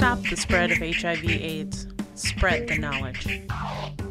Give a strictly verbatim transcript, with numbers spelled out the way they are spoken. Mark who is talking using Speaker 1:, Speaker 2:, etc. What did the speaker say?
Speaker 1: stop the spread of H I V/AIDS. Spread the knowledge.